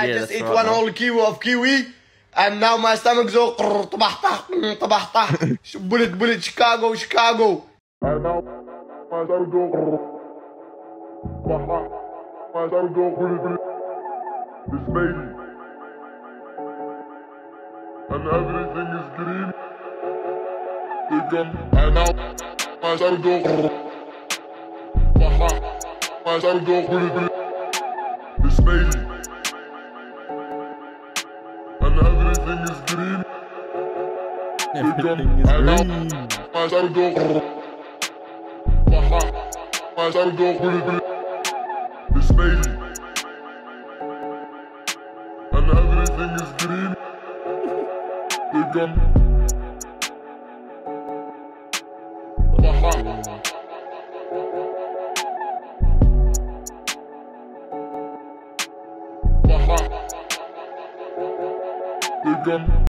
I just ate one whole kilo of kiwi, and now my stomach so bullet Chicago. And now my stomach go this lady, and everything is green. They come, and now my stomach go this lady, and everything is green. They come, and now my stomach go this lady, and everything is green. They come, they come.